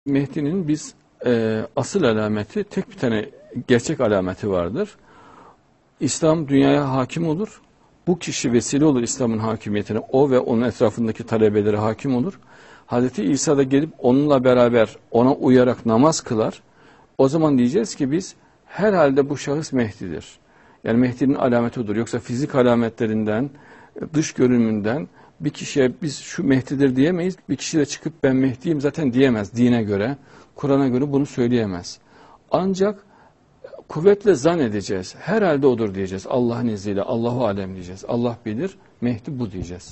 Mehdi'nin asıl alameti, tek bir tane gerçek alameti vardır. İslam dünyaya hakim olur. Bu kişi vesile olur İslam'ın hakimiyetine. O ve onun etrafındaki talebeleri hakim olur. Hazreti İsa da gelip onunla beraber ona uyarak namaz kılar. O zaman diyeceğiz ki biz herhalde bu şahıs Mehdi'dir. Yani Mehdi'nin alameti odur. Yoksa fizik alametlerinden, dış görünümünden bir kişiye biz şu Mehdi'dir diyemeyiz. Bir kişi de çıkıp ben Mehdi'yim zaten diyemez. Dine göre, Kur'an'a göre bunu söyleyemez. Ancak kuvvetle zannedeceğiz. Herhalde odur diyeceğiz. Allah'ın izniyle, Allahu alem diyeceğiz. Allah bilir, Mehdi bu diyeceğiz.